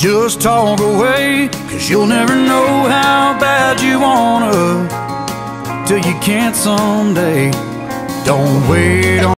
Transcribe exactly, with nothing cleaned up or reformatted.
just talk away, 'cause you'll never know how bad you wanna till you can't someday. Don't wait on